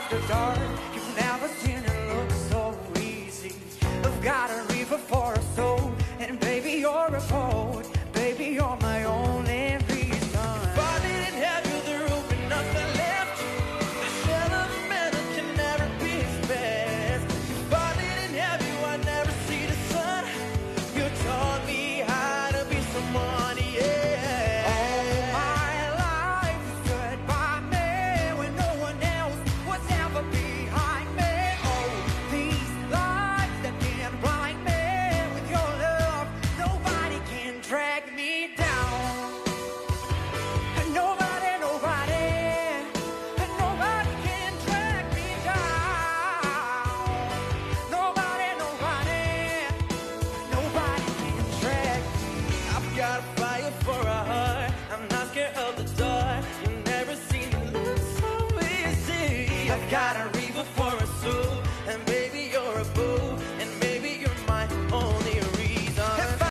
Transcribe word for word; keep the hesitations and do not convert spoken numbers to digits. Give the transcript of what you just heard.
after dark. You've never seen it look so easy. I've got a river for a soul, and baby, you're a poet. Baby, you're my only reason. If I didn't have you, there would be nothing left. The shell of a man that can never be expressed. If I didn't have you, I'd never see the sun. You taught me how to be someone, yeah. All my life you stood by me when no one else was ever behind me. Oh, these lights that can blind me. With your love, nobody can drag me down. Nobody, nobody, nobody can drag me down. Nobody, nobody, nobody can drag me. I've got a fire for a heart. I'm not scared of the dark. You've never seen it look so easy. I've got a river for a soul,